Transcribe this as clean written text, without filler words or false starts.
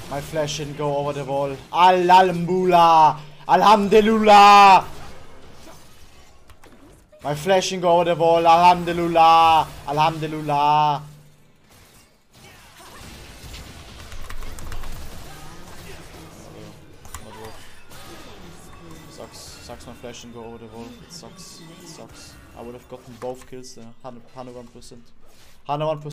My flash didn't go over the wall. Alhamdulillah. Alhamdulillah. My flash didn't go over the wall. Alhamdulillah. Alhamdulillah. Sucks my flash didn't go over the wall. It sucks. It sucks. I would have gotten both kills there. 101%. 101%.